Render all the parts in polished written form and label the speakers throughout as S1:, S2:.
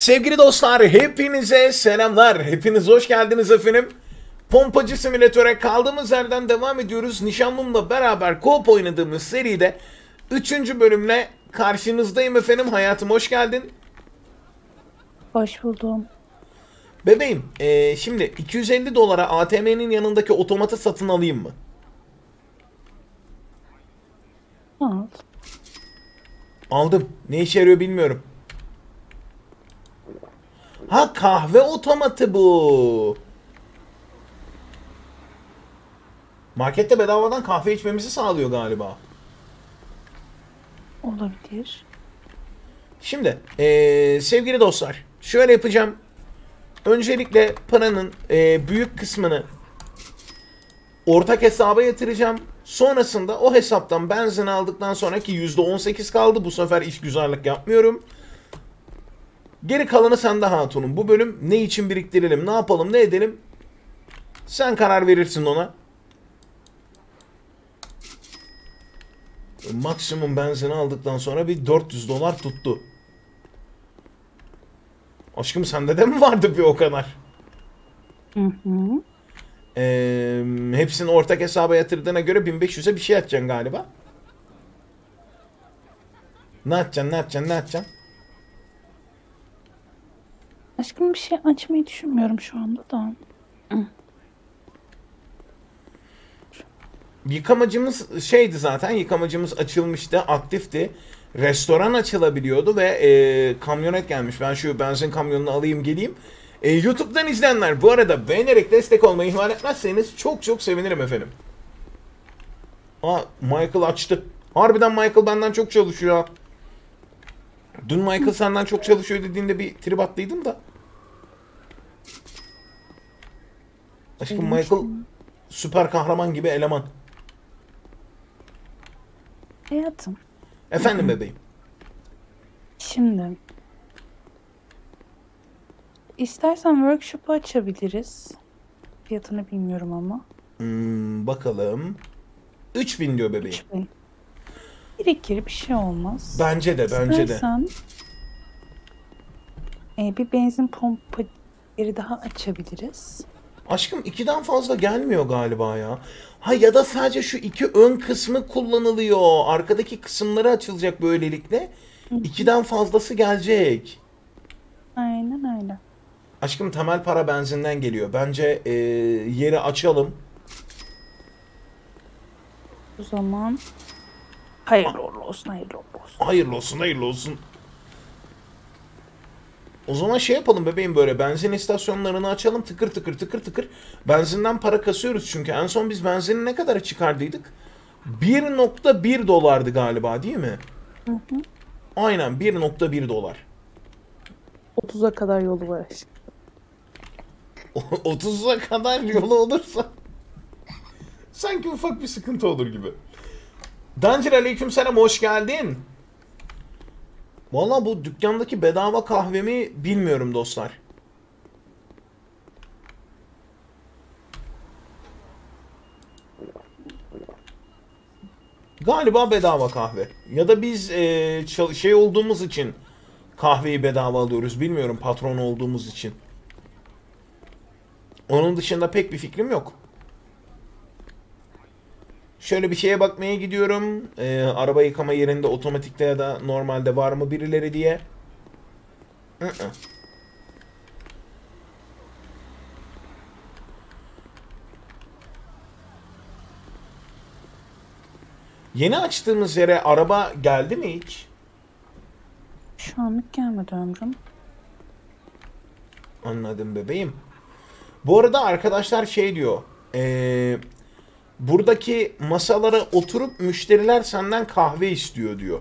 S1: Sevgili dostlar, hepinize selamlar. Hepiniz hoş geldiniz efendim. Pompacı simülatöre kaldığımız yerden devam ediyoruz. Nişanlımla beraber co-op oynadığımız seride 3. bölümle karşınızdayım efendim. Hayatım hoş geldin.
S2: Hoş buldum.
S1: Bebeğim, şimdi 250 dolara ATM'nin yanındaki otomatı satın alayım mı?
S2: Al.
S1: Aldım. Ne işe yarıyor bilmiyorum. Ha, kahve otomatı bu. Markette bedavadan kahve içmemizi sağlıyor galiba.
S2: Olabilir.
S1: Şimdi sevgili dostlar, şöyle yapacağım. Öncelikle paranın büyük kısmını ortak hesaba yatıracağım. Sonrasında o hesaptan benzin aldıktan sonraki %18 kaldı. Bu sefer işgüzarlık yapmıyorum. Geri kalanı sende hatunum. Bu bölüm ne için biriktirelim, ne yapalım, ne edelim? Sen karar verirsin ona. Maksimum benzini aldıktan sonra bir 400 dolar tuttu. Aşkım sende de mi vardı bir o kadar?
S2: Hı hı.
S1: Hepsini ortak hesaba yatırdığına göre 1500'e bir şey atacaksın galiba. Ne atacaksın, ne atacaksın, ne atacaksın?
S2: Aşkım bir şey açmayı düşünmüyorum şu anda da.
S1: Yıkamacımız şeydi zaten, yıkamacımız açılmıştı, aktifti. Restoran açılabiliyordu ve kamyonet gelmiş. Ben şu benzin kamyonunu alayım geleyim. YouTube'dan izleyenler bu arada beğenerek destek olmayı ihmal etmezseniz çok çok sevinirim efendim. Aa, Michael açtı. Harbiden Michael benden çok çalışıyor. Dün Michael senden çok çalışıyor dediğinde bir trip attıydım da. Aşkım Michael süper kahraman gibi eleman.
S2: Hayatım.
S1: Efendim bebeğim.
S2: Şimdi. İstersen workshop'u açabiliriz. Fiyatını bilmiyorum ama.
S1: Bakalım. 3000 diyor bebeğim.
S2: 3000. Birikir bir şey olmaz.
S1: Bence de, bence de.
S2: İstersen bir benzin pompa yeri daha açabiliriz.
S1: Aşkım 2'den fazla gelmiyor galiba ya. Ha, ya da sadece şu iki ön kısmı kullanılıyor. Arkadaki kısımları açılacak böylelikle. 2'den fazlası gelecek.
S2: Aynen öyle.
S1: Aşkım temel para benzinden geliyor. Bence yeri açalım.
S2: O zaman hayırlı uğurlu olsun, hayırlı uğurlu olsun.
S1: Hayırlı olsun, hayırlı olsun. O zaman şey yapalım bebeğim, böyle benzin istasyonlarını açalım, tıkır tıkır tıkır tıkır. Benzinden para kasıyoruz çünkü en son biz benzini ne kadara çıkardıydık? 1.1 dolardı galiba, değil mi?
S2: Hı hı.
S1: Aynen 1.1 dolar.
S2: 30'a kadar yolu var.
S1: 30'a kadar yolu olursa sanki ufak bir sıkıntı olur gibi. Dancır aleykümselam, hoş geldin. Vallahi bu dükkandaki bedava kahvemi bilmiyorum dostlar. Galiba bedava kahve. Ya da biz şey olduğumuz için kahveyi bedava alıyoruz. Bilmiyorum, patron olduğumuz için. Onun dışında pek bir fikrim yok. Şöyle bir şeye bakmaya gidiyorum. Araba yıkama yerinde otomatikte ya da normalde var mı birileri diye. Yeni açtığımız yere araba geldi mi hiç?
S2: Şu anlık gelmedi ömrüm.
S1: Anladım bebeğim. Bu arada arkadaşlar şey diyor. Buradaki masalara oturup müşteriler senden kahve istiyor diyor.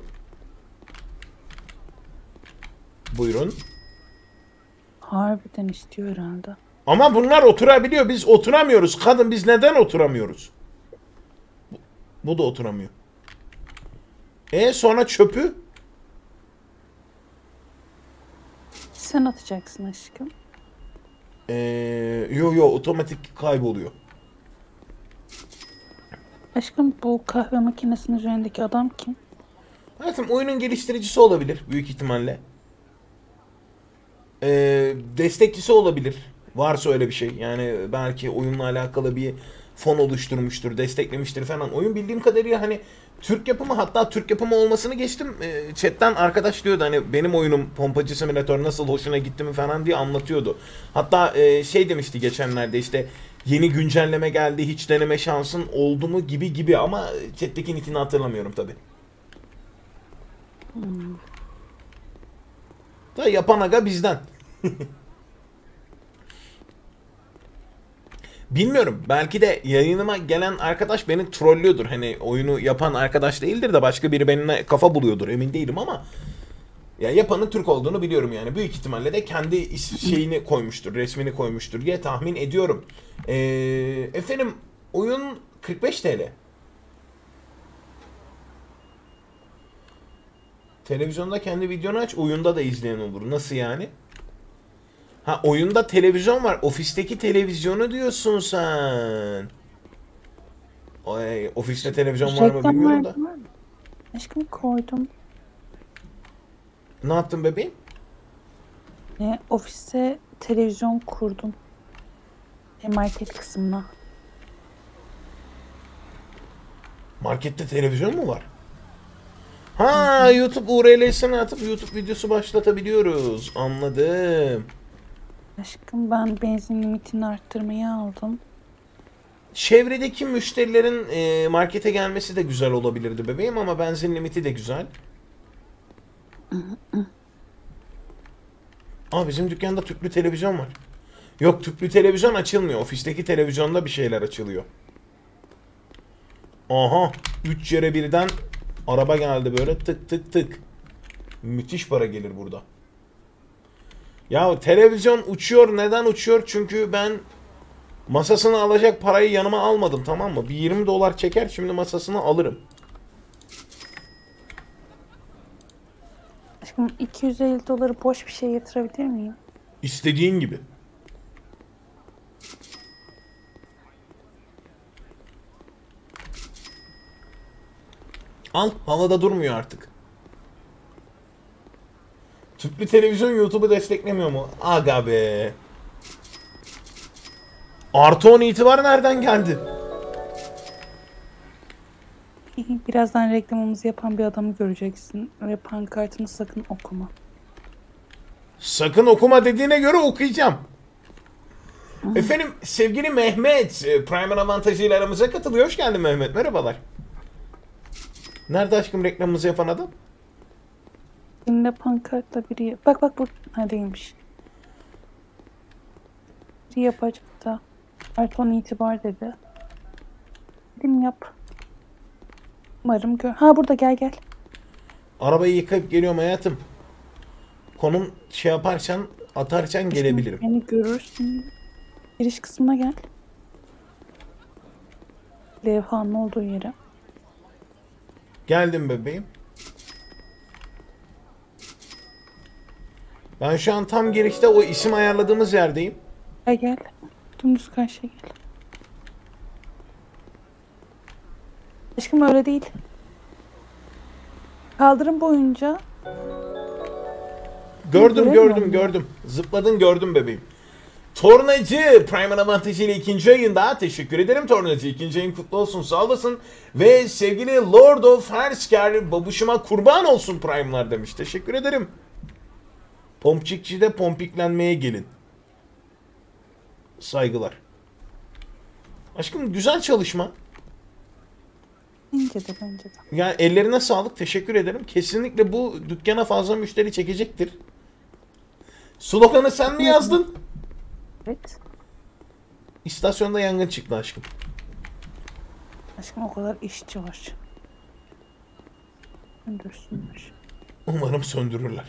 S1: Buyurun.
S2: Harbiden istiyor herhalde.
S1: Ama bunlar oturabiliyor. Biz oturamıyoruz. Kadın, biz neden oturamıyoruz? Bu da oturamıyor. Sonra çöpü?
S2: Sen atacaksın aşkım.
S1: Yo otomatik kayboluyor.
S2: Aşkım bu kahve makinesinin üzerindeki adam kim?
S1: Hayatım oyunun geliştiricisi olabilir büyük ihtimalle. Destekçisi olabilir. Varsa öyle bir şey. Yani belki oyunla alakalı bir fon oluşturmuştur, desteklemiştir falan. Oyun bildiğim kadarıyla hani Türk yapımı, hatta Türk yapımı olmasını geçtim. Chatten arkadaş diyordu hani benim oyunum Pompacı Simülatör nasıl hoşuna gitti mi falan diye anlatıyordu. Hatta şey demişti geçenlerde, işte yeni güncelleme geldi, hiç deneme şansın oldu mu gibi gibi, ama chat'teki nickini hatırlamıyorum tabi. Da yapan aga bizden. Bilmiyorum. Belki de yayınıma gelen arkadaş beni trollüyordur. Hani oyunu yapan arkadaş değildir de başka biri benimle kafa buluyordur. Emin değilim ama ya yapanın Türk olduğunu biliyorum yani. Büyük ihtimalle de kendi şeyini koymuştur, resmini koymuştur diye tahmin ediyorum. Efendim, oyun 45 TL. Televizyonda kendi videonu aç, oyunda da izleyen olur. Nasıl yani? Ha, oyunda televizyon var. Ofisteki televizyonu diyorsun sen. Ay, ofiste televizyon var mı
S2: Reklam
S1: bilmiyorum da.
S2: verdim var mı? Aşkım koydum.
S1: Ne yaptın bebeğim?
S2: Ofise televizyon kurdum. Market kısmına.
S1: Markette televizyon mu var?
S2: Hı
S1: Ha,
S2: hı.
S1: YouTube URL'sini atıp YouTube videosu başlatabiliyoruz. Anladım.
S2: Aşkım ben benzin limitini arttırmayı aldım.
S1: Çevredeki müşterilerin markete gelmesi de güzel olabilirdi bebeğim, ama benzin limiti de güzel. Aa, bizim dükkanda tüplü televizyon var. Yok, tüplü televizyon açılmıyor. Ofisteki televizyonda bir şeyler açılıyor. Aha, 3 yere birden araba geldi böyle, tık tık tık. Müthiş para gelir burada. Ya televizyon uçuyor. Neden uçuyor? Çünkü ben masasını alacak parayı yanıma almadım, tamam mı? Bir 20 dolar çeker, şimdi masasını alırım.
S2: Aşkım 250 doları boş bir şey yatırabilir miyim?
S1: İstediğin gibi. Al, havada durmuyor artık. Tüplü televizyon YouTube'u desteklemiyor mu? Aga be. Artı 10 itibar nereden geldi?
S2: Birazdan reklamımızı yapan bir adamı göreceksin. Ve pankartını sakın okuma.
S1: Sakın okuma dediğine göre okuyacağım. Efendim, sevgili Mehmet, Prime'ın avantajıyla aramıza katılıyor. Hoş geldin Mehmet, merhabalar. Nerede aşkım reklamımızı yapan adam?
S2: Elinde pankartla biri... Bak bak bu... Ha değilmiş. Biri yapacak da. Arton itibar dedi. Dedim yap. Umarım gör... Ha burada gel gel.
S1: Arabayı yıkayıp geliyorum hayatım. Konum şey yaparsan, atarsan gelebilirim.
S2: Beni görürsün. Giriş kısmına gel. Levhanın olduğu yere.
S1: Geldim bebeğim. Ben şu an tam girişte o isim ayarladığımız yerdeyim.
S2: Gel gel. Dümdüz karşıya gel. Aşkım öyle değil. Kaldırım boyunca
S1: Gördüm
S2: göremiyorum
S1: gördüm
S2: ya.
S1: gördüm. Zıpladın, gördüm bebeğim. Tornacı Prime'ın avantajıyla ikinci ayında, teşekkür ederim Tornacı. İkinci ayın kutlu olsun, sağ olasın. Ve sevgili Lord of Hersker, babuşuma kurban olsun Prime'lar demiş. Teşekkür ederim. Pompikçi'de pompiklenmeye gelin. Saygılar. Aşkım, güzel çalışma.
S2: Bence de bence de.
S1: Yani ellerine sağlık, teşekkür ederim. Kesinlikle bu dükkana fazla müşteri çekecektir. Sloganı sen mi yazdın?
S2: Evet.
S1: İstasyonda yangın çıktı aşkım.
S2: Aşkım o kadar işçi var. Öldürsünler.
S1: Umarım söndürürler.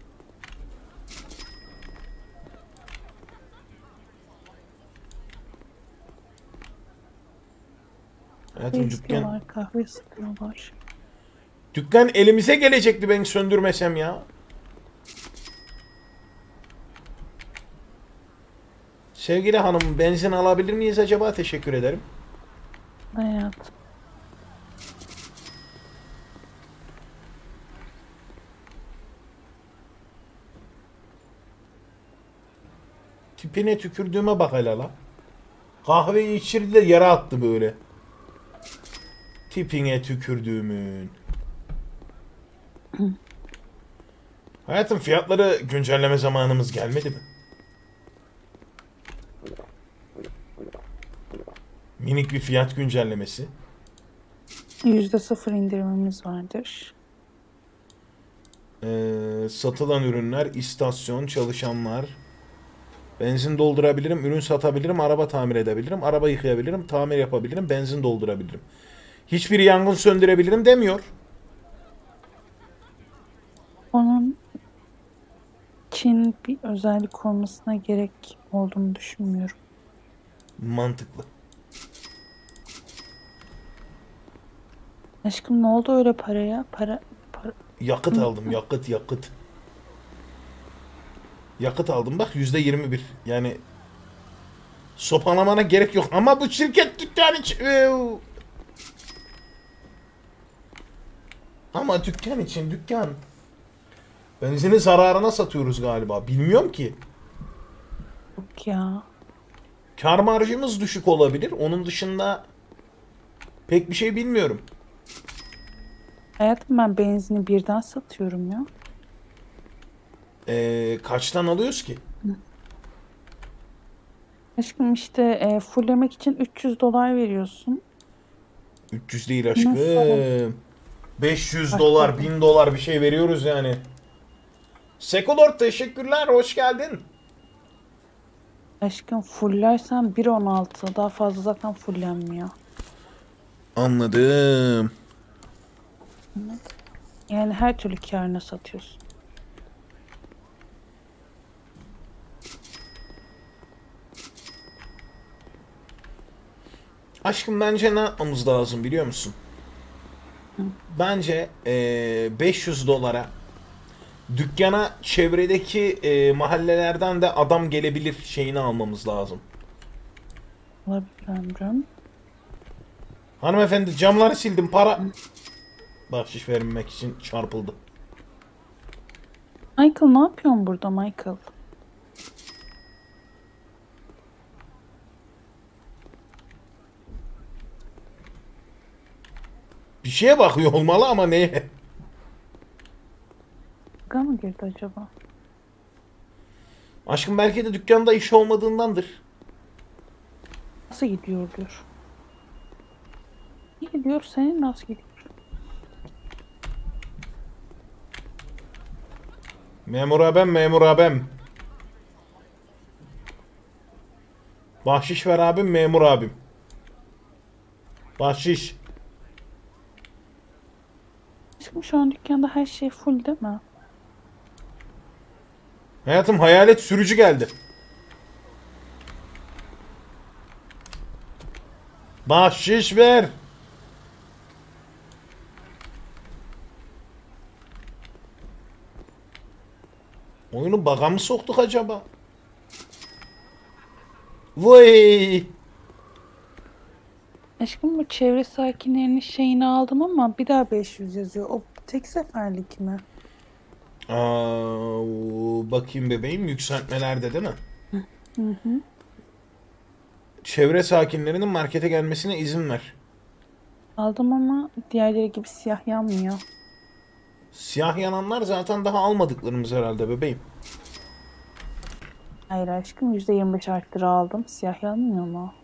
S2: Kahve
S1: Hayatım,
S2: istiyorlar, kahve istiyorlar.
S1: dükkan elimize gelecekti ben söndürmesem ya. Sevgili hanım, benzin alabilir miyiz acaba? Teşekkür ederim.
S2: Hayat.
S1: Tipine tükürdüğüme bak hele la. Kahveyi içirdi de yere attı böyle. Tipine tükürdüğümün. Hayatım, fiyatları güncelleme zamanımız gelmedi mi? Minik bir fiyat güncellemesi.
S2: %0 indirimimiz vardır.
S1: Satılan ürünler, istasyon, çalışanlar. Benzin doldurabilirim, ürün satabilirim, araba tamir edebilirim, araba yıkayabilirim, tamir yapabilirim, benzin doldurabilirim. Hiçbir yangın söndürebilirim demiyor.
S2: Onun için bir özellik olmasına gerek olduğunu düşünmüyorum.
S1: Mantıklı.
S2: Aşkım ne oldu öyle paraya? Para.
S1: Yakıt aldım, yakıt. Yakıt aldım bak, %21. Yani sopalamana gerek yok. Ama bu şirket dükkan için... Ama dükkan için dükkan. Benzini zararına satıyoruz galiba. Bilmiyorum ki.
S2: Yok ya.
S1: Kar marjımız düşük olabilir. Onun dışında pek bir şey bilmiyorum.
S2: Hayatım ben benzini birden satıyorum ya.
S1: Kaçtan alıyoruz ki?
S2: Aşkım işte fulllemek için $300 veriyorsun.
S1: 300 değil aşkım.
S2: Nasıl?
S1: 500
S2: Bak
S1: dolar,
S2: bakalım.
S1: 1000 dolar bir şey veriyoruz yani. Sekolor teşekkürler, hoş geldin.
S2: Aşkım fullersen 1.16. Daha fazla zaten fullenmiyor.
S1: Anladım.
S2: Yani her türlü kârına satıyorsun.
S1: Aşkım bence ne yapmamız lazım biliyor musun? Bence 500 dolara dükkana çevredeki mahallelerden de adam gelebilir şeyini almamız lazım.
S2: Olabilir ömrüm.
S1: Hanımefendi, camları sildim, para... Bahşiş vermemek için çarpıldı.
S2: Michael ne yapıyorsun burada Michael?
S1: Bir şeye bakıyor olmalı ama neye?
S2: Kavga mı girdi acaba?
S1: Aşkım belki de dükkanda iş olmadığındandır.
S2: Nasıl gidiyor diyor. İyi gidiyor, senin nasıl gidiyor?
S1: Memur abim, memur abim. Bahşiş ver abim, memur abim. Bahşiş.
S2: Aşkım şu an dükkanda her şey full değil mi?
S1: Hayatım, hayalet sürücü geldi. Bahşiş ver. Oyunu bug'a mı soktuk acaba? Vay.
S2: Aşkım bu çevre sakinlerinin şeyini aldım ama bir daha 500 yazıyor. O tek seferlik mi?
S1: Bakayım bebeğim, yükseltmelerde değil mi?
S2: Hı hı.
S1: Çevre sakinlerinin markete gelmesine izin ver.
S2: Aldım ama diğerleri gibi siyah yanmıyor.
S1: Siyah yananlar zaten daha almadıklarımız herhalde bebeğim.
S2: Hayır aşkım %25 arttırı aldım. Siyah yanmıyor mu?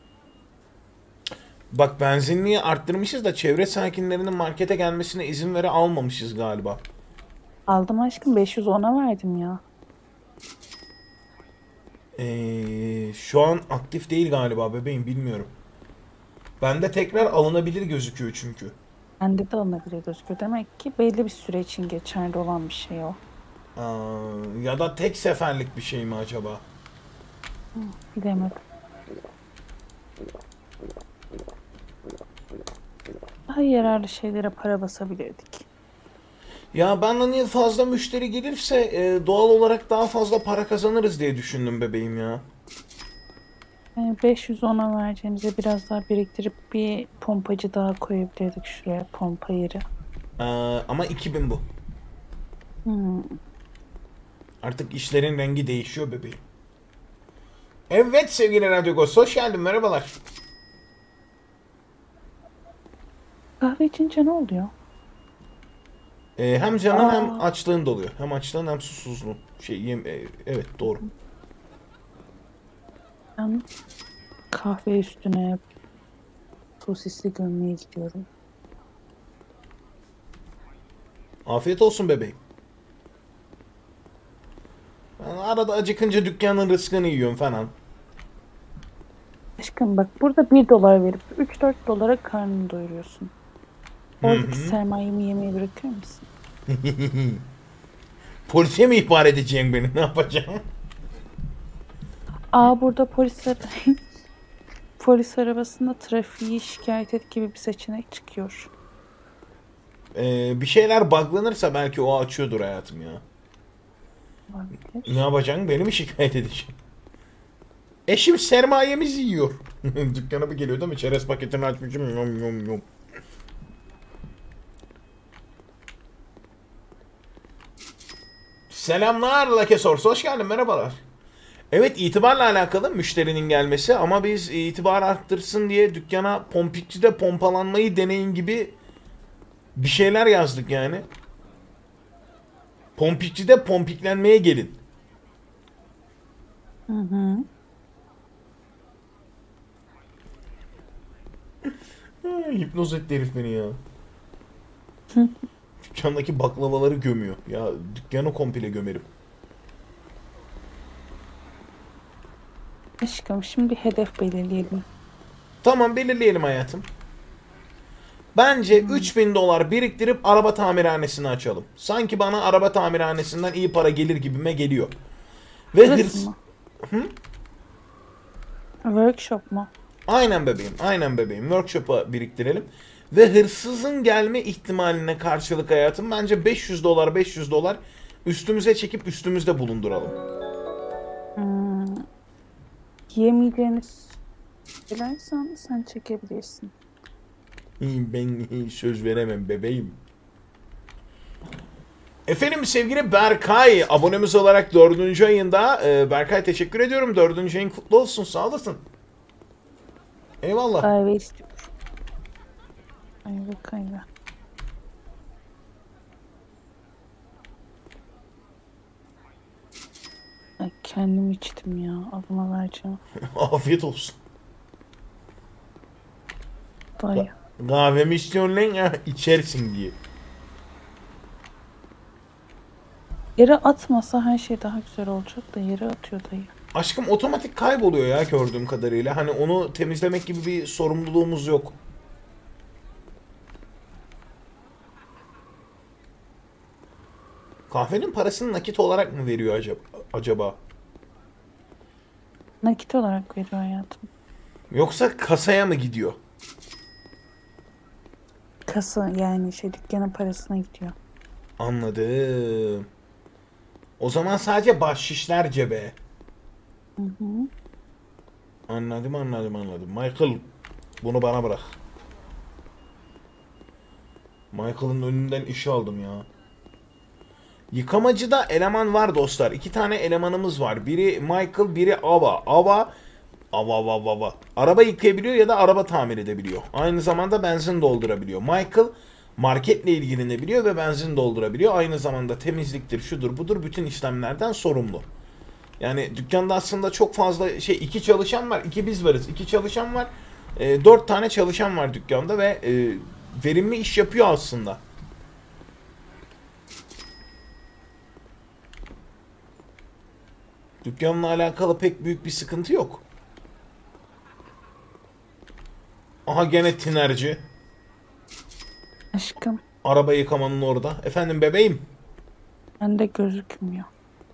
S1: Bak, benzinliği arttırmışız da çevre sakinlerinin markete gelmesine izin vere almamışız galiba.
S2: Aldım aşkım 510'a verdim ya.
S1: Şu an aktif değil galiba bebeğim, bilmiyorum. Bende tekrar alınabilir gözüküyor çünkü.
S2: Bende de alınabilir gözüküyor. Demek ki belli bir süre için geçerli olan bir şey o.
S1: Ya da tek seferlik bir şey mi acaba?
S2: Bilemedim. Daha yararlı şeylere para basabilirdik.
S1: Ya ben hani fazla müşteri gelirse doğal olarak daha fazla para kazanırız diye düşündüm bebeğim ya.
S2: 510'a vereceğimize biraz daha biriktirip bir pompacı daha koyabilirdik şuraya, pompa yeri.
S1: Ama 2000 bu.
S2: Hmm.
S1: Artık işlerin rengi değişiyor bebeğim. Evet sevgili Radyo Ghost, hoş geldin, merhabalar.
S2: Kahve içince ne oluyor?
S1: Hem canın hem
S2: Aa,
S1: açlığın doluyor. Hem açlığın hem susuzluğun. Evet doğru.
S2: ben kahve üstüne sosisli gömmeye gidiyorum.
S1: Afiyet olsun bebeğim. Ben arada acıkınca dükkanın rızkını yiyorum falan.
S2: Aşkım bak burada 1 dolar verip 3-4 dolara karnını doyuruyorsun. Oradaki sermayemi yemeye bırakır mısın?
S1: Polise mi ihbar edeceksin beni? Ne yapacağım?
S2: Aa burada polis arabasında trafiği şikayet et gibi bir seçenek çıkıyor.
S1: Bir şeyler buglanırsa belki o açıyordur hayatım ya. Ne
S2: Olabilir.
S1: yapacaksın? Beni mi şikayet edeceksin? Eşim sermayemizi yiyor. Dükkana bir geliyor değil mi? Çerez paketini açmışım. Yom yom yom. Selamlar Lake Source. Hoş geldin. Merhabalar. Evet, itibarla alakalı müşterinin gelmesi ama biz itibar arttırsın diye dükkana pompikçide pompalanmayı deneyin gibi bir şeyler yazdık yani. Pompikçide pompiklenmeye gelin.
S2: Hı hı.
S1: Hipnoz etti herif beni ya. Dükkandaki baklavaları gömüyor. Ya dükkanı komple gömerim.
S2: Aşkım şimdi bir hedef belirleyelim.
S1: Tamam, belirleyelim hayatım. Bence 3000 dolar biriktirip araba tamirhanesini açalım. Sanki bana araba tamirhanesinden iyi para gelir gibime geliyor. Ve
S2: Burası mı? Workshop mu?
S1: Aynen bebeğim, aynen bebeğim. Workshop'a biriktirelim. Ve hırsızın gelme ihtimaline karşılık hayatım bence 500 dolar 500 dolar üstümüze çekip üstümüzde bulunduralım.
S2: Hmm, yemeyeceğiniz şeylersen sen çekebilirsin.
S1: Ben söz veremem bebeğim. Efendim sevgili Berkay, abonemiz olarak 4. ayında. Berkay teşekkür ediyorum. 4. ayın kutlu olsun, sağ olasın. Eyvallah.
S2: Kahve istiyorum. Ayva kahve. Ay, kendim içtim ya. Abime vereceğim.
S1: Afiyet olsun.
S2: Dayı.
S1: Kahvemi istiyorsun lan ya, içersin diye.
S2: Yere atmasa her şey daha güzel olacak da yere atıyor dayı.
S1: Aşkım otomatik kayboluyor ya gördüğüm kadarıyla. Hani onu temizlemek gibi bir sorumluluğumuz yok. Kahvenin parasını nakit olarak mı veriyor acaba?
S2: Nakit olarak veriyor hayatım.
S1: Yoksa kasaya mı gidiyor?
S2: Kasa yani dükkanın parasına gidiyor.
S1: Anladım. O zaman sadece bahşişler cebe.
S2: Hı hı.
S1: Anladım. Michael, bunu bana bırak. Michael'ın önünden işi aldım ya. Yıkamacıda eleman var dostlar. 2 tane elemanımız var. Biri Michael, biri Ava. Ava. Araba yıkayabiliyor ya da araba tamir edebiliyor. Aynı zamanda benzin doldurabiliyor. Michael marketle ilgilenebiliyor ve benzin doldurabiliyor. Aynı zamanda temizliktir, şudur budur bütün işlemlerden sorumlu. Yani dükkanda aslında çok fazla 2 çalışan var. 2 biz varız. 2 çalışan var. 4 tane çalışan var dükkanda ve verimli iş yapıyor aslında. Dükkanla alakalı pek büyük bir sıkıntı yok. Aha gene tinerci.
S2: Aşkım
S1: Araba yıkamanın orada. Efendim bebeğim.
S2: bende gözükmüyor.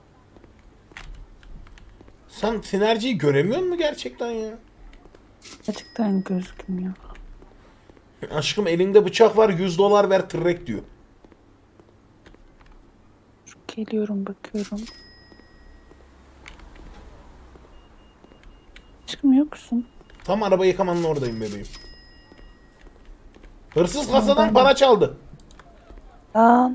S1: Sen tinerciyi göremiyor musun gerçekten ya?
S2: Gerçekten gözükmüyor.
S1: Aşkım elinde bıçak var, 100 dolar ver tırrek diyor.
S2: Geliyorum bakıyorum. Aşkım yoksun.
S1: Tam araba yıkamanın oradayım bebeğim. Hırsız
S2: Tamam,
S1: kasadan
S2: ben
S1: para çaldı.
S2: Lan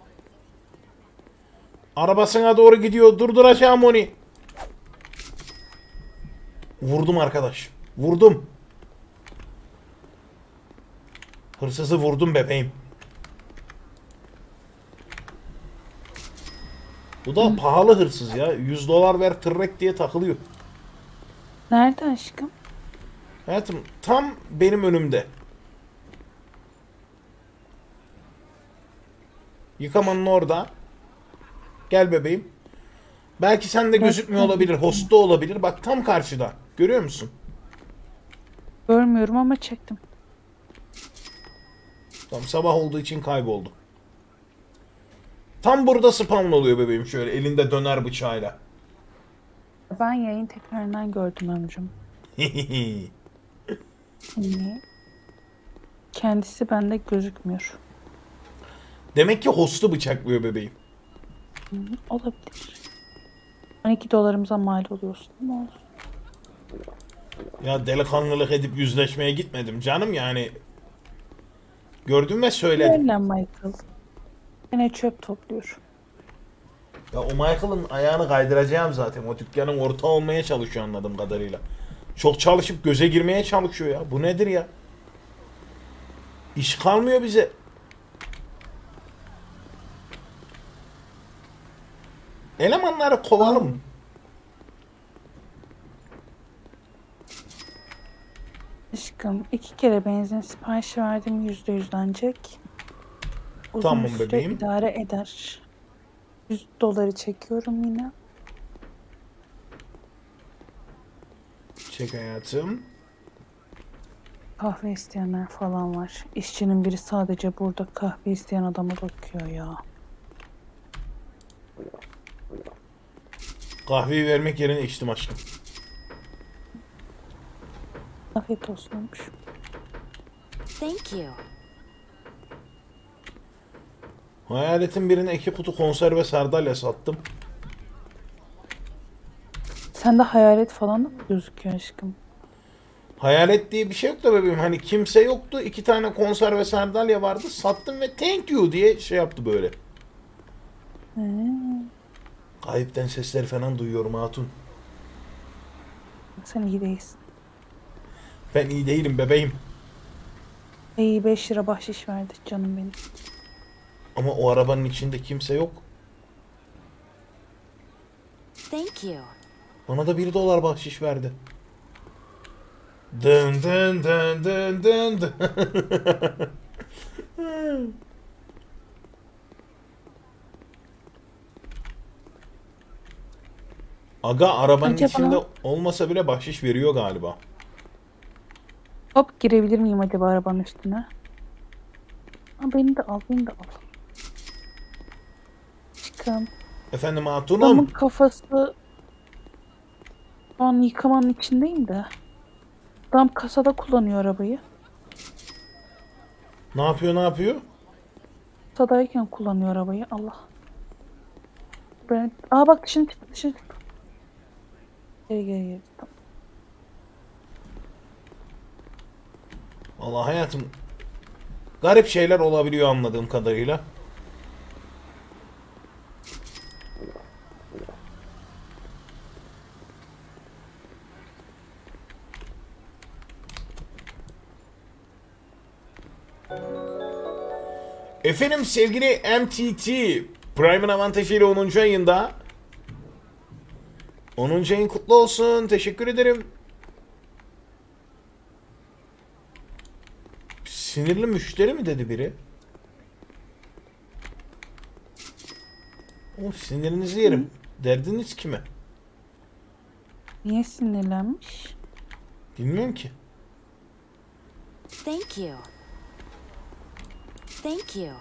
S1: Arabasına doğru gidiyor. Durduracağım onu. Vurdum arkadaş. Vurdum. Hırsızı vurdum bebeğim. Bu da pahalı hırsız ya. 100 dolar ver tırrek diye takılıyor.
S2: Nerede aşkım?
S1: Hayatım tam benim önümde. Yıkamanın orada. Gel bebeğim. Belki sen de gözükmüyor olabilir. Hosta olabilir. Bak tam karşıda. Görüyor musun?
S2: Görmüyorum ama çektim.
S1: Tam sabah olduğu için kayboldu. Tam burada spawn oluyor bebeğim şöyle elinde döner bıçağıyla.
S2: Ben yayın tekrarından gördüm ömrüm. Hani kendisi bende gözükmüyor.
S1: Demek ki hostu bıçaklıyor bebeğim.
S2: Olabilir. 12 dolarımıza mal oluyorsun ama olsun.
S1: Ya delikanlılık edip yüzleşmeye gitmedim canım yani. Gördüm ve söyledim.
S2: Öyle Michael. Yine çöp topluyor.
S1: Ya o Michael'ın ayağını kaydıracağım zaten. O dükkanın ortağı olmaya çalışıyor anladığım kadarıyla. Çok çalışıp göze girmeye çalışıyor ya. Bu nedir ya? İş kalmıyor bize. Elemanları kovalım.
S2: Aşkım 2 kere benzin siparişi verdim, %100'lenecek. Uzun
S1: Tamam
S2: süre
S1: bebeğim.
S2: idare eder. 100 doları çekiyorum yine.
S1: Çek hayatım.
S2: Kahve isteyenler falan var. İşçinin biri sadece burada kahve isteyen adama bakıyor ya.
S1: Kahveyi vermek yerine içtim aşkım.
S2: Afiyet olsunmuş.
S3: Thank you.
S1: Hayaletin birine 2 kutu konserve sardalya sattım.
S2: Sende hayalet falan da mı gözüküyor aşkım?
S1: Hayalet diye bir şey yok da bebeğim. Hani kimse yoktu. 2 tane konserve sardalya vardı. Sattım ve thank you diye şey yaptı böyle. Kayıpten sesler falan duyuyorum hatun.
S2: Sen iyi değilsin.
S1: Ben iyi değilim bebeğim.
S2: İyi 5 lira bahşiş verdi canım benim.
S1: Ama o arabanın içinde kimse yok.
S3: Thank you.
S1: Bana da 1 dolar bahşiş verdi. Dın dın dın dın dın dın. Aga arabanın
S2: Acaba-
S1: içinde olmasa bile bahşiş veriyor galiba.
S2: Hop girebilir miyim acaba arabanın üstüne? Aa, beni de al, beni de al. Aşkım.
S1: Efendim
S2: Adamın
S1: hatunum.
S2: kafası... Şu an yıkamanın içindeyim de. Adam kasada kullanıyor arabayı.
S1: Ne yapıyor ne yapıyor?
S2: Kasadayken kullanıyor arabayı. Allah. Aa bak dışarı çıktı, dışarı çıktı. Geri geri geri. Tamam.
S1: Vallahi hayatım garip şeyler olabiliyor anladığım kadarıyla. Efendim sevgili MTT Prime'ın avantajıyla 10. ayında 10. ayın kutlu olsun. Teşekkür ederim. Sinirli müşteri mi dedi biri? O sinirinizi yerim. Derdiniz kime?
S2: Niye sinirlenmiş?
S1: Bilmiyorum ki.
S3: Thank you. Thank you.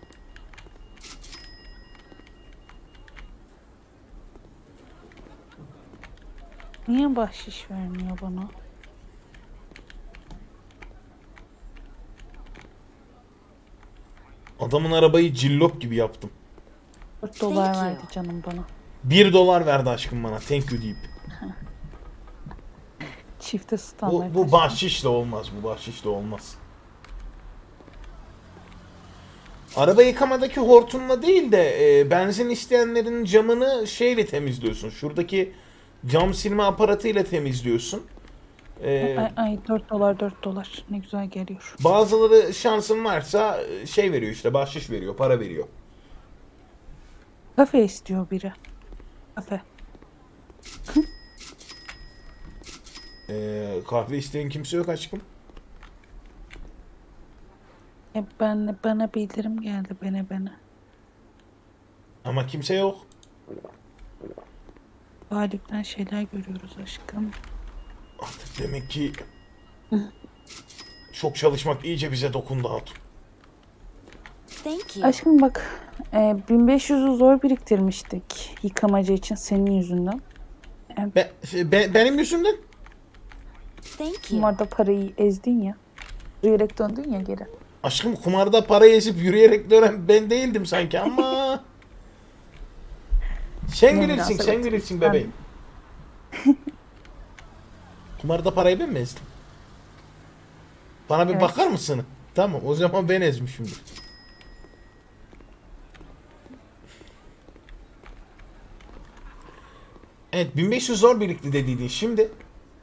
S2: Niye bahşiş vermiyor bana?
S1: Adamın arabayı cillop gibi yaptım.
S2: 4 dolar
S3: Thank you.
S2: verdi canım bana.
S1: 1 dolar verdi aşkım bana. Thank you deyip.
S2: Çifte
S1: Bu,
S2: standart.
S1: bu bahşişle olmaz. Bu bahşişle olmaz. Araba yıkamadaki hortumla değil de benzin isteyenlerin camını şeyle temizliyorsun. Şuradaki cam silme aparatıyla temizliyorsun.
S2: Ay 4 dolar 4 dolar. Ne güzel geliyor.
S1: Bazıları şansın varsa şey veriyor işte, bahşiş veriyor, para veriyor.
S2: Kafe istiyor biri. Kafe.
S1: Kahve isteyen kimse yok aşkım.
S2: Bana bildirim geldi bana.
S1: Ama kimse yok.
S2: Galip'ten şeyler görüyoruz aşkım.
S1: Artık demek ki çok çalışmak iyice bize dokundu hatun.
S3: Thank you.
S2: Aşkım bak 1500'ü zor biriktirmiştik yıkamacı için senin yüzünden.
S1: Benim yüzümden.
S3: Thank you.
S2: Kumarda parayı ezdin ya. Yürüyerek döndün ya geri.
S1: Aşkım kumarda para ezip yürüyerek dönen ben değildim sanki ama. Sen
S2: Ne
S1: bilirsin, sen
S2: münasebet.
S1: bilirsin bebeğim. Kumarda parayı ben mi ezdim? Bana bir
S2: Evet.
S1: bakar mısın? Tamam, o zaman ben ezmişimdir. Evet, 1500 zor birikti dediydin. Şimdi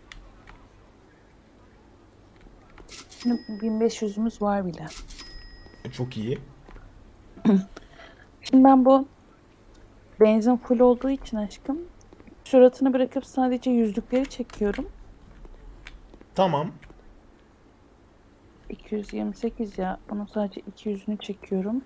S2: Şimdi 1500'ümüz var bile.
S1: çok iyi.
S2: Şimdi ben bu benzin full olduğu için aşkım suratını bırakıp sadece yüzlükleri çekiyorum.
S1: Tamam.
S2: 228 ya. Bunun sadece 200'ünü çekiyorum.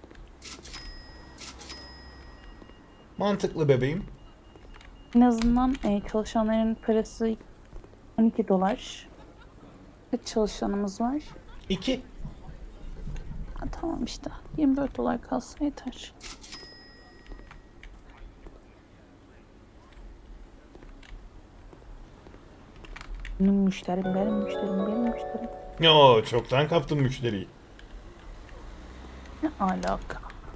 S1: Mantıklı bebeğim.
S2: En azından çalışanların parası 12 dolar. Kaç çalışanımız var?
S1: 2.
S2: Ha, tamam işte. 24 dolar kalsa yeter. Benim müşterim, benim müşterim, benim müşterim.
S1: Yo, çoktan kaptım müşteriyi.
S2: Ne alaka?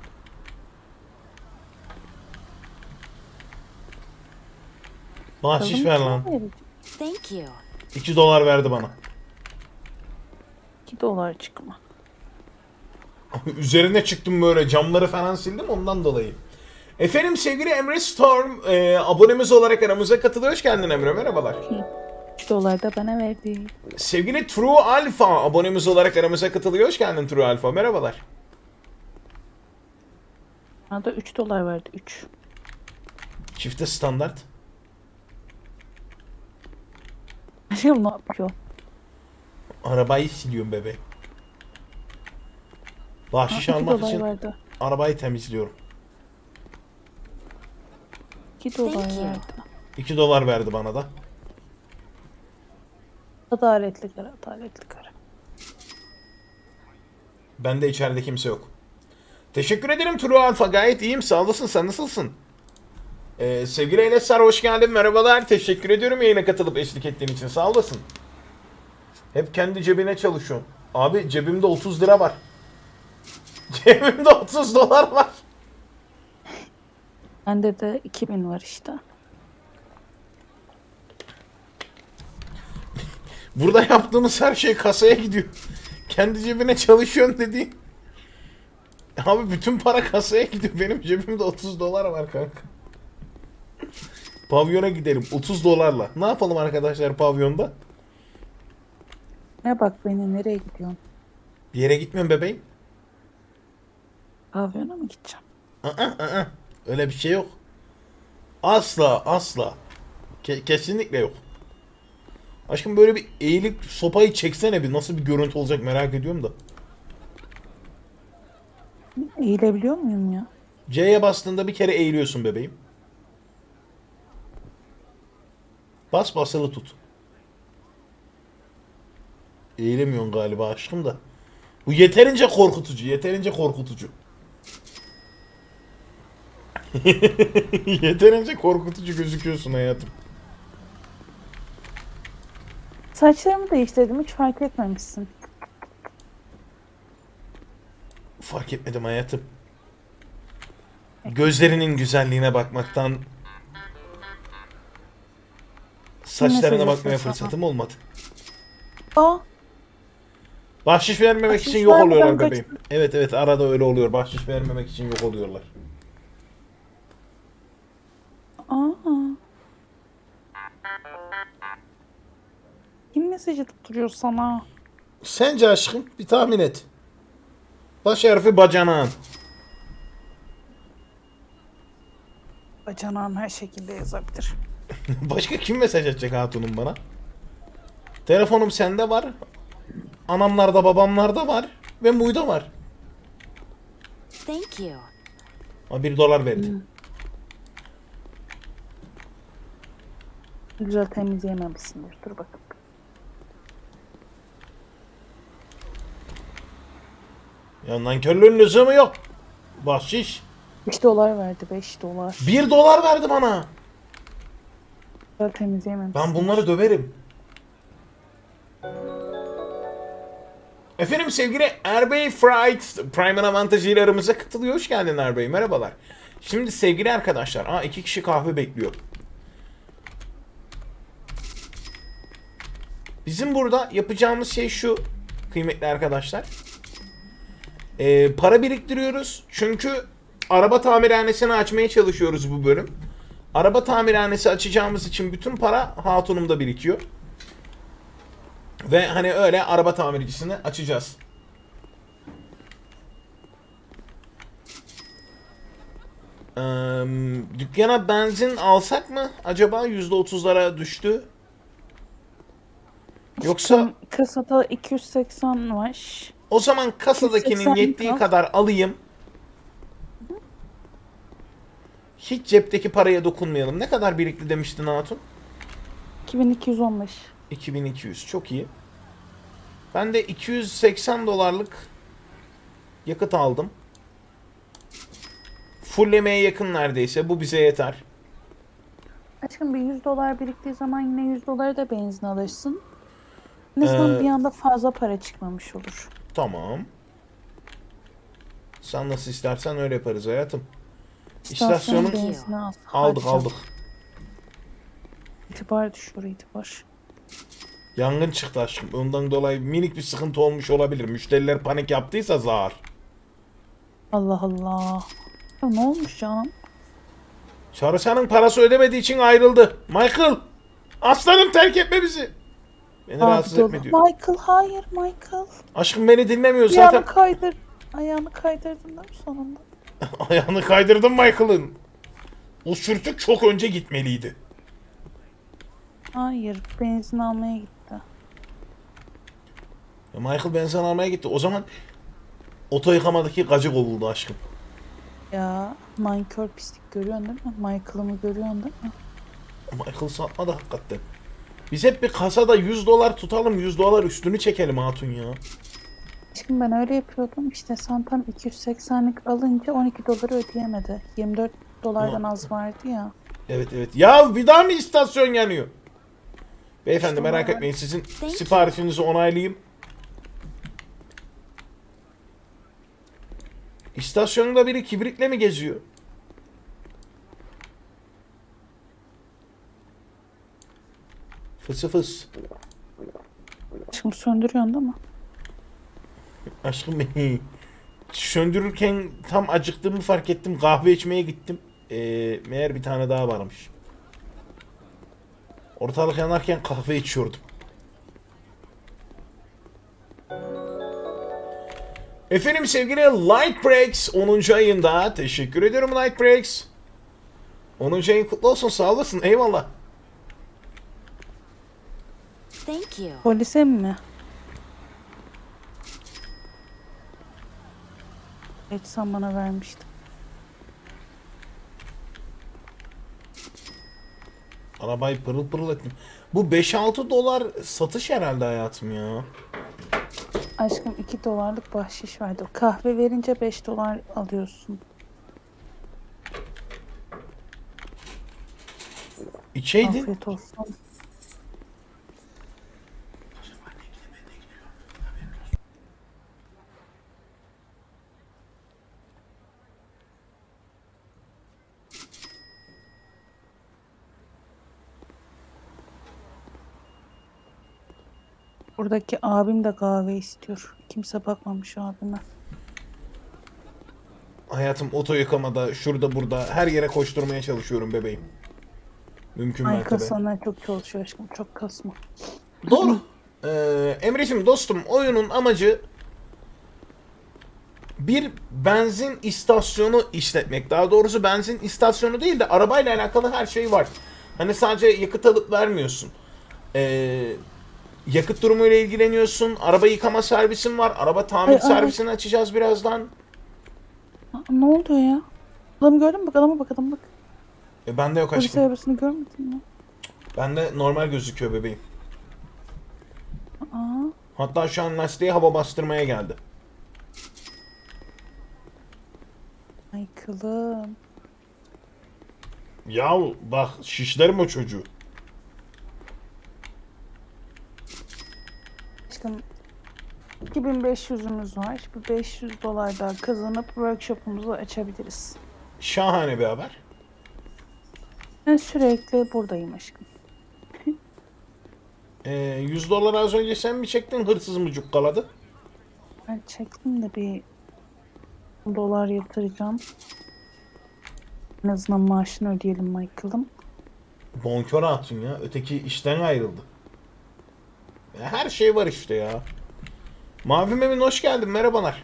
S1: Bahşiş ver lan.
S3: Thank you.
S1: 2 dolar verdi bana.
S2: 2 dolar çıkma.
S1: Üzerine çıktım böyle, camları falan sildim ondan dolayı. Efendim sevgili Emre Storm abonemiz olarak aramıza katılıyor. Hoş geldin Emre, merhabalar.
S2: 3 dolar da bana verdi.
S1: Sevgili True Alpha abonemiz olarak aramıza katılıyor. Hoş geldin True Alpha, merhabalar.
S2: Bana da 3 dolar verdi. 3.
S1: Çifte standart.
S2: Aşkım ne yapıyor?
S1: Arabayı siliyorum bebeğim. Bahşiş
S2: 2
S1: almak
S2: dolar
S1: için
S2: verdi.
S1: arabayı temizliyorum.
S2: 2 dolar
S3: Thank you.
S2: verdi.
S1: 2 dolar verdi bana da.
S2: Adaletli kara, adaletli kara.
S1: Bende içeride kimse yok. Teşekkür ederim True Alpha, gayet iyiyim, sağ olasın, sen nasılsın? Sevgili Enesar hoş geldin, merhabalar. Teşekkür ediyorum yayına katılıp eşlik ettiğin için, sağ olasın. Hep kendi cebine çalışıyorsun. Abi cebimde 30 lira var. Cebimde 30 dolar var.
S2: Bende de 2000 var işte.
S1: Burada yaptığımız her şey kasaya gidiyor. Kendi cebine çalışıyorsun dediğin. Abi bütün para kasaya gidiyor. Benim cebimde 30 dolar var kanka. Pavyona gidelim 30 dolarla. Ne yapalım arkadaşlar pavyonda?
S2: Ne bak beni nereye gidiyorsun?
S1: Bir yere gitmiyorum bebeğim.
S2: Pavyona mı gideceğim?
S1: Öyle bir şey yok. Asla asla. Kesinlikle yok. Aşkım böyle bir eğilip sopayı çeksene, bir nasıl bir görüntü olacak merak ediyorum da.
S2: Eğilebiliyor muyum ya?
S1: C'ye bastığında bir kere eğiliyorsun bebeğim. Bas basılı tut. Eğilemiyorsun galiba aşkım da. Bu yeterince korkutucu, yeterince korkutucu. Yeterince korkutucu gözüküyorsun hayatım.
S2: Saçlarımı değiştirdim hiç fark etmemişsin.
S1: Fark etmedim hayatım. Gözlerinin güzelliğine bakmaktan saçlarına
S2: Mesaj
S1: bakmaya
S2: atıyor
S1: fırsatım olmadı.
S2: Aa,
S1: Bahşiş vermemek
S2: Bahşiş
S1: için yok
S2: vermeden
S1: oluyorlar
S2: kaç-
S1: bebeğim. Evet evet, arada öyle oluyor. Bahşiş vermemek için yok oluyorlar.
S2: aa. mesaj atıp duruyor sana?
S1: Sence aşkım bir tahmin et. Baş harfi bacanağın.
S2: Bacanağım her şekilde yazabilir.
S1: Başka kim mesaj atacak hatunum bana? Telefonum sende var. Anamlarda babamlarda var. Ve Muyda var.
S3: Thank you.
S1: Ama $1 verdi.
S2: Güzel temizleyememişsindir. Dur bakalım.
S1: Ya nankörlüğün lüzumu yok. Bahşiş.
S2: $5 verdi. $5.
S1: $1 verdi bana.
S2: Güzel temizleyememişsin.
S1: Ben bunları döverim. Efendim sevgili Erbey Fright Prime'ın avantajıyla aramıza katılıyor. Hoş geldin Erbey. Merhabalar. Şimdi sevgili arkadaşlar. 2 kişi kahve bekliyor. Bizim burada yapacağımız şey şu. Kıymetli arkadaşlar. Para biriktiriyoruz. Çünkü araba tamirhanesini açmaya çalışıyoruz bu bölüm. Araba tamirhanesi açacağımız için bütün para hatunumda birikiyor. Ve hani öyle araba tamircisini açacağız. Dükkana benzin alsak mı? Acaba %30'lara düştü. Yoksa
S2: Kasada 280 var.
S1: o zaman kasadakinin
S2: 280
S1: yettiği
S2: kal.
S1: kadar alayım. Hiç cepteki paraya dokunmayalım. Ne kadar birikti demiştin hatun?
S2: 2215.
S1: 2200. Çok iyi. Ben de $280 yakıt aldım. Fullemeye yakın neredeyse. Bu bize yeter.
S2: Aşkım bir $100 biriktiği zaman yine $100 da benzin alırsın. Ne zaman bir anda fazla para çıkmamış olur.
S1: Tamam. Sen nasıl istersen öyle yaparız hayatım.
S2: İstasyonun
S1: İstasyonun
S2: benzini al.
S1: aldık
S2: harca.
S1: aldık.
S2: İtibar düşüyor itibar.
S1: Yangın çıktı aşkım. Ondan dolayı minik bir sıkıntı olmuş olabilir. Müşteriler panik yaptıysa zar.
S2: Allah Allah. Ya ne olmuş canım?
S1: Çalışanın parası ödemediği için ayrıldı. Michael! Aslanım terk etme bizi. Beni rahatsız
S2: Abi
S1: etme
S2: dolu.
S1: diyor.
S2: Michael hayır Michael.
S1: Aşkım beni dinlemiyor
S2: Ayağını
S1: zaten.
S2: kaydır. Ayağını kaydırdın değil mi sonunda?
S1: Ayağını kaydırdım Michael'ın. O sürtük çok önce gitmeliydi.
S2: Hayır benzin almaya gitti.
S1: Ya Michael benzin almaya gitti. O zaman oto yıkamadaki gacı kovuldu aşkım.
S2: Ya nankör pislik görüyorsun değil mi? Michael'ımı görüyorsun değil mi?
S1: Michael satmadı hakikaten. Biz hep bir kasada $100 tutalım, $100 üstünü çekelim hatun ya.
S2: Şimdi ben öyle yapıyordum. İşte sen tam 280'lik alınca $12 ödeyemedi. $24'dan az vardı ya.
S1: Evet evet. Ya bir daha mı istasyon yanıyor? Beyefendi
S2: İşte
S1: merak
S2: var.
S1: etmeyin, sizin
S3: you.
S1: siparişinizi onaylayayım. İstasyonda biri kibritle mi geziyor? Fısı fıs.
S2: Şimdi söndürüyorsun değil mi?
S1: Aşkım söndürürken tam acıktığımı fark ettim. Kahve içmeye gittim. Meğer bir tane daha varmış. Ortalık yanarken kahve içiyordum. Efendim sevgili Light Breaks 10. ayında. Teşekkür ediyorum Light Breaks. 10. ayın kutlu olsun, sağ olasın, eyvallah.
S3: Thank you.
S2: Polise mi? Geç sen bana vermiştin.
S1: Arabayı pırıl pırıl ettim. Bu $5-6 satış herhalde hayatım ya.
S2: Aşkım $2 bahşiş verdi. Kahve verince $5 alıyorsun.
S1: İçeydin.
S2: Afiyet olsun. Buradaki abim de kahve istiyor. Kimse bakmamış abime.
S1: Hayatım oto yıkamada, şurada burada her yere koşturmaya çalışıyorum bebeğim. Mümkün
S2: Ay
S1: mertebe.
S2: sana çok çalışıyor aşkım. Çok kasma.
S1: Doğru. Emre'cim dostum, oyunun amacı bir benzin istasyonu işletmek. Daha doğrusu benzin istasyonu değil de arabayla alakalı her şey var. Hani sadece yakıt alıp vermiyorsun. Yakıt durumuyla ilgileniyorsun. Araba yıkama servisin var. Araba tamir servisini açacağız birazdan.
S2: Ne oluyor ya? Adamı gördün mü? Bak adama bak, adama bak.
S1: Bende yok
S2: Polis
S1: aşkım.
S2: arabasını görmedin mi?
S1: Bende normal gözüküyor bebeğim.
S2: Aa,
S1: Hatta şu an lastiğe hava bastırmaya geldi.
S2: ay kılım.
S1: Yahu bak, şişlerim o çocuğu.
S2: Aşkım 2500'ümüz var. Bu 500 dolar daha kazanıp workshop'umuzu açabiliriz.
S1: Şahane bir haber.
S2: Ben sürekli buradayım aşkım.
S1: 100 dolar az önce sen mi çektin, hırsız mı cukkaladı?
S2: Ben çektim de bir dolar yatıracağım. En azından maaşını ödeyelim Michael'ım.
S1: Bonkör hatun ya. Öteki işten ayrıldı. Ya her şey var işte ya. Mavi Memin hoş geldin. Merhabalar.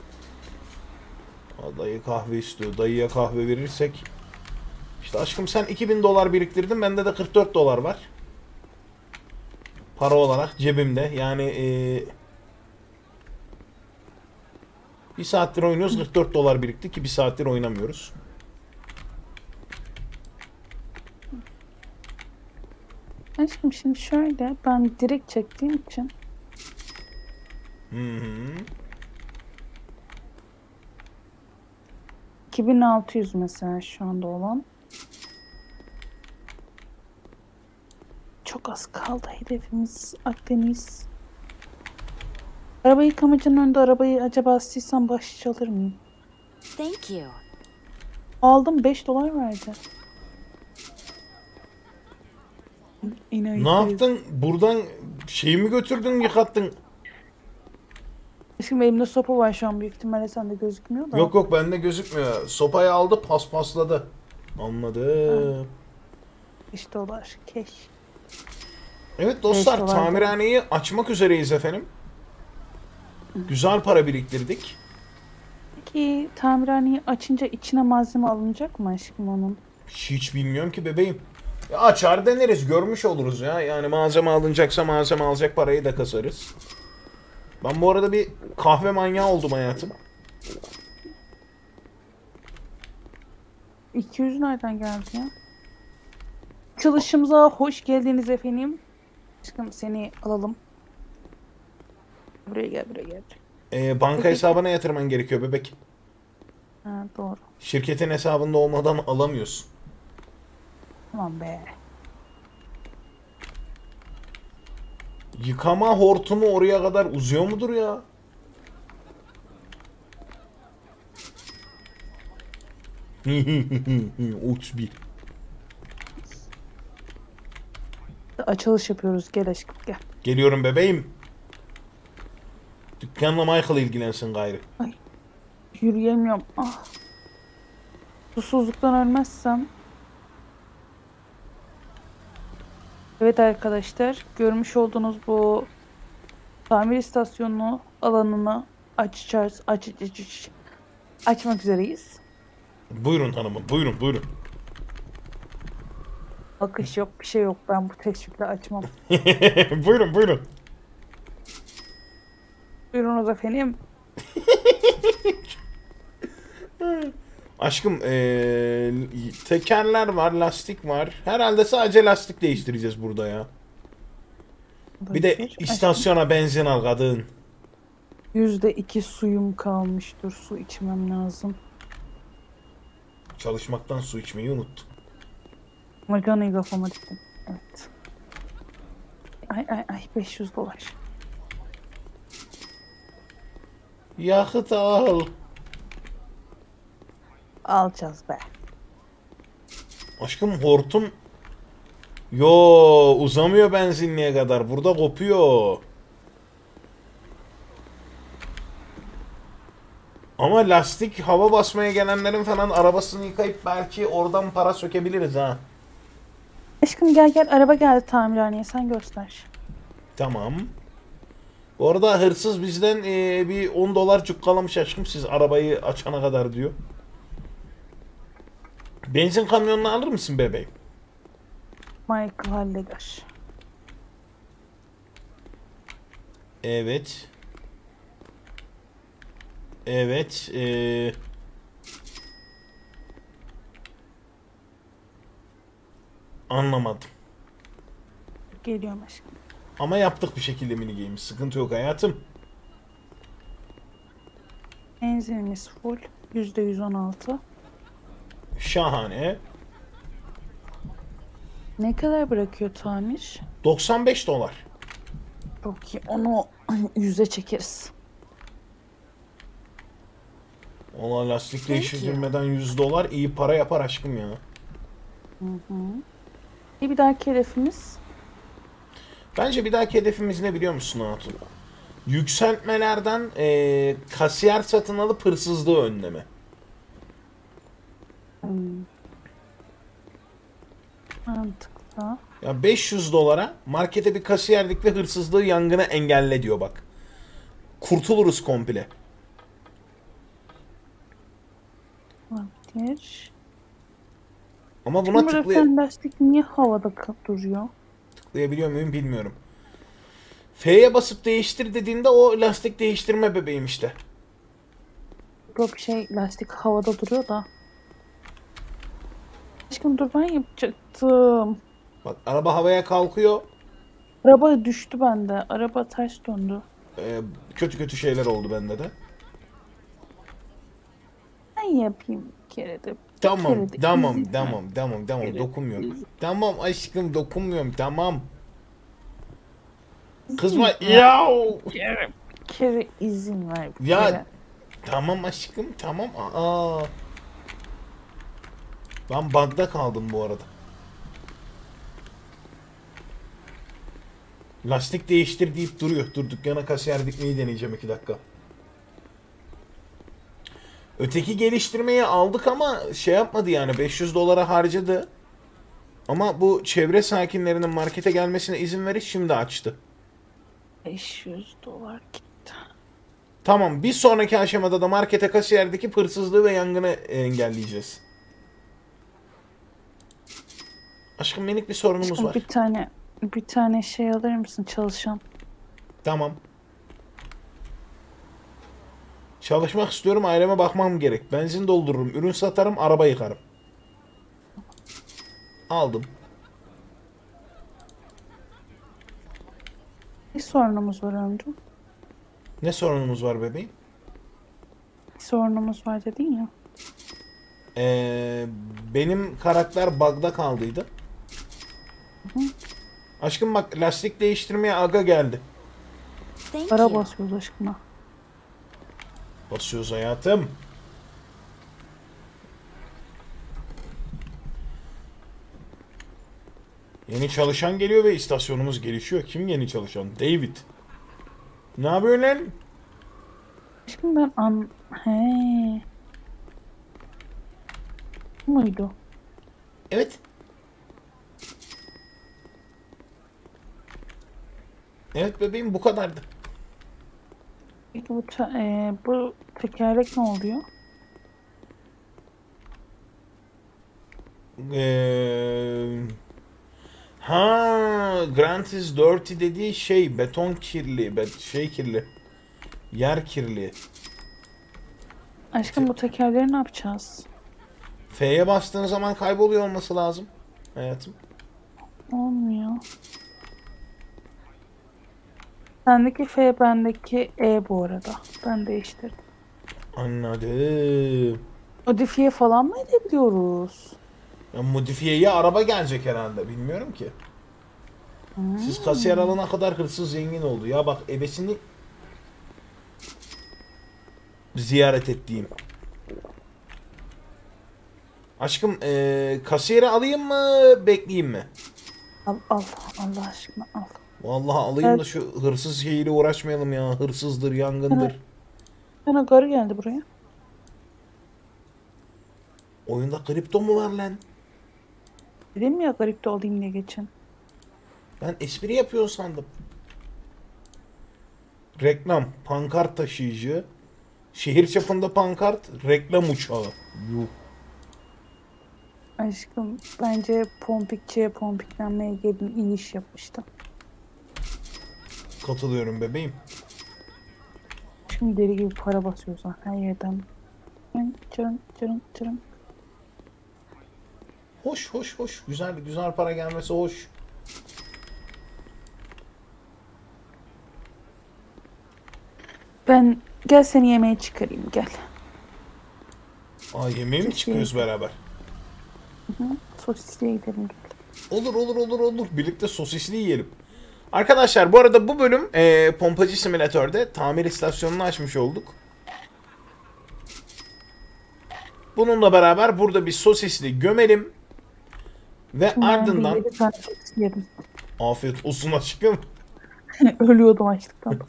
S1: Dayı kahve istiyor. Dayıya kahve verirsek. İşte aşkım sen 2000 dolar biriktirdin. Bende de 44 dolar var. Para olarak cebimde. Yani bir saattir oynuyoruz. 44 dolar birikti ki bir saattir oynamıyoruz.
S2: Aşkım şimdi şöyle, ben direkt çektiğim için
S1: Hı hı.
S2: 2600 mesela şu anda olan. Çok az kaldı hedefimiz Akdeniz. Araba yıkamacının önünde arabayı acaba silsem bahşiş alır mıyım?
S3: Thank you.
S2: Aldım, 5 dolar verdi. İnanın.
S1: Ne yaptın? Buradan şeyi mi götürdün, yıkattın?
S2: Şimdi elimde sopa var şu an, büyük ihtimalle sende gözükmüyor da.
S1: Yok yok, bende gözükmüyor. Sopayı aldı, paspasladı. Anladım.
S2: 5 dolar keş.
S1: Evet dostlar,
S2: Beş dolar
S1: tamirhaneyi açmak üzereyiz efendim. Güzel para biriktirdik.
S2: Peki tamirhaneyi açınca içine malzeme alınacak mı aşkım onun?
S1: Hiç bilmiyorum ki bebeğim. Ya açar deneriz, görmüş oluruz ya. Yani malzeme alınacaksa malzeme alacak parayı da kasarız. Ben bu arada bir kahve manyağı oldum hayatım.
S2: 200 nereden geldi ya? Çalışımıza hoş geldiniz efendim. Aşkım seni alalım. Buraya gel, buraya gel.
S1: Banka hesabına yatırman gerekiyor bebek.
S2: Ha, doğru.
S1: Şirketin hesabında olmadan alamıyorsun.
S2: Tamam be.
S1: Yıkama hortumu oraya kadar uzuyor mudur ya? Uç bir.
S2: Açılış yapıyoruz. Gel aşkım gel.
S1: Geliyorum bebeğim. Dükkanla Michael ilgilensin gayrı.
S2: Yürüyemiyorum. Ah. Susuzluktan ölmezsem. Evet arkadaşlar, görmüş olduğunuz bu tamir istasyonu alanını açmak üzereyiz.
S1: Buyurun hanımım, buyurun buyurun.
S2: Akış yok, bir şey yok. Ben bu teşvikle açmam.
S1: Buyurun buyurun.
S2: Buyurunuz efendim.
S1: Aşkım tekerler var, lastik var. Herhalde sadece lastik değiştireceğiz burada ya. Bir de istasyona benzin al kadın.
S2: %2 suyum kalmıştır. Su içmem lazım.
S1: Çalışmaktan su içmeyi unuttum.
S2: Maganayı kafama diktim. Evet. Ay 500 dolar.
S1: Yakıt al.
S2: Alacağız be.
S1: Aşkım hortum. Yo, uzamıyor benzinliğe kadar. Burada kopuyor. Ama lastik hava basmaya gelenlerin falan arabasını yıkayıp belki oradan para sökebiliriz ha.
S2: Aşkım gel gel, araba geldi tamirhaneye, sen göster.
S1: Tamam. Bu arada hırsız bizden bir 10 dolar cukkalamış aşkım siz arabayı açana kadar diyor. Benzin kamyonunu alır mısın bebeğim?
S2: Michael halleder.
S1: Evet. Evet. Anlamadım.
S2: Geliyorum aşkım.
S1: Ama yaptık bir şekilde mini game'i. Sıkıntı yok hayatım.
S2: Benzinimiz full. %116.
S1: Şahane.
S2: Ne kadar bırakıyor tamir?
S1: 95 dolar.
S2: Çok iyi. Onu 100'e çekeriz.
S1: Ona lastik
S3: Thank you.
S1: değiştirmeden 100 dolar iyi para yapar aşkım ya.
S2: Bir dahaki hedefimiz
S1: Bence bir dahaki hedefimiz ne biliyor musun Hatun? Yükseltmelerden kasiyer satın alıp hırsızlığı önleme.
S2: mantıklı.
S1: Ya 500 dolara markete bir kasiyerlik ve hırsızlığı yangını engelle diyor bak. Kurtuluruz komple.
S2: Olabilir.
S1: Ama buna
S2: Bırakan lastik niye havada duruyor?
S1: tıklayabiliyor muyum bilmiyorum. F'ye basıp değiştir dediğinde o lastik değiştirme bebeğim işte.
S2: Yok lastik havada duruyor da. Aşkım dur ben yapacaktım.
S1: Bak araba havaya kalkıyor.
S2: Araba düştü bende. Araba ters döndü.
S1: Kötü kötü şeyler oldu bende de.
S2: Ben yapayım bir kere de.
S1: Tamam,
S2: kere de
S1: tamam,
S2: izin ver.
S1: tamam,
S2: kere de
S1: dokunmuyorum.
S2: izin-
S1: Tamam aşkım dokunmuyorum, tamam. Kızma,
S2: ver.
S1: yav!
S2: Bir kere izin ver. Bir
S1: Ya,
S2: kere.
S1: tamam aşkım, tamam. Aa. Ben bug'da kaldım bu arada. Lastik değiştir deyip duruyor. Dur dükkana kasiyer dikmeyi deneyeceğim 2 dakika. Öteki geliştirmeyi aldık ama şey yapmadı yani 500 dolara harcadı. Ama bu çevre sakinlerinin markete gelmesine izin verip şimdi açtı.
S2: 500 dolar gitti.
S1: Tamam bir sonraki aşamada da markete kasiyerdeki hırsızlığı ve yangını engelleyeceğiz. Aşkım minik bir sorunumuz
S2: Aşkım
S1: var.
S2: bir tane şey alır mısın çalışan?
S1: Tamam. Çalışmak istiyorum aileme bakmam gerek. Benzin doldururum, ürün satarım, araba yıkarım. Aldım.
S2: Bir sorunumuz var ömrüm.
S1: Ne sorunumuz var bebeğim?
S2: Bir sorunumuz var dedin ya.
S1: Benim karakter bug'da kaldıydı. Aşkım bak lastik değiştirmeye aga geldi.
S3: Thank
S2: Para
S3: you.
S2: basıyoruz aşkına.
S1: Basıyoruz hayatım. Yeni çalışan geliyor ve istasyonumuz gelişiyor. Kim yeni çalışan? David. Ne yapıyorsun lan?
S2: Aşkım He. Bu muydu?
S1: Evet. Evet bebeğim bu kadardı.
S2: Peki bu tekerlek ne oluyor?
S1: Grant is dirty dediği şey beton kirli, şey kirli. Yer kirli.
S2: Aşkım bu tekerleri ne yapacağız?
S1: F'ye bastığın zaman kayboluyor olması lazım. Hayatım.
S2: Olmuyor. Sendeki F, bendeki E bu arada. Ben değiştirdim.
S1: Anladım.
S2: Modifiye falan mı edebiliyoruz?
S1: Ya modifiyeye araba gelecek herhalde. Bilmiyorum ki. Siz kasiyer alana kadar hırsız zengin oldu. Ya bak ebesini ziyaret ettiğim. Aşkım kasiyeri alayım mı bekleyeyim mi?
S2: Al Allah aşkına al.
S1: Vallahi alayım da şu hırsız şeyiyle uğraşmayalım ya. Hırsızdır, yangındır.
S2: Bana garı geldi buraya.
S1: Oyunda kripto mu var lan?
S2: Dedim ya garipte olayım diye geçen.
S1: Ben espri yapıyor sandım. Reklam. Pankart taşıyıcı. Şehir çapında pankart. Reklam uçağı. Yuh.
S2: Aşkım bence pompikçiye pompiklenmeye gelin iyi iş yapmıştım.
S1: Katılıyorum bebeğim.
S2: Şimdi deli gibi para basıyorsan her yerden. Çırın çırın çırın.
S1: Hoş hoş hoş. Güzel güzel para gelmesi hoş.
S2: Ben gel seni yemeğe çıkarayım gel.
S1: Aa, yemeğe mi çıkıyoruz beraber?
S2: Sosisliğe gidelim gel.
S1: Olur olur olur olur. Birlikte sosisli yiyelim. Arkadaşlar bu arada bu bölüm Pompacı Simülatör'de tamir istasyonunu açmış olduk. Bununla beraber burada bir sosisli gömelim. Ve
S2: Ben
S1: ardından...
S2: bir 7 tane sosis yedim.
S1: Afiyet olsun aşkım.
S2: Ölüyordum açlıktan.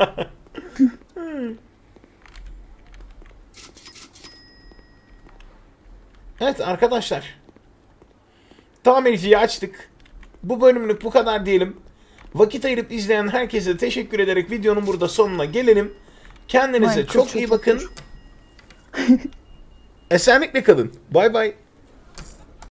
S1: Evet arkadaşlar. Tamirciyi açtık. Bu bölümlük bu kadar diyelim. Vakit ayırıp izleyen herkese teşekkür ederek videonun burada sonuna gelelim. Kendinize
S2: Vay,
S1: çok iyi bakın. Esenlikle kalın. Bay bay.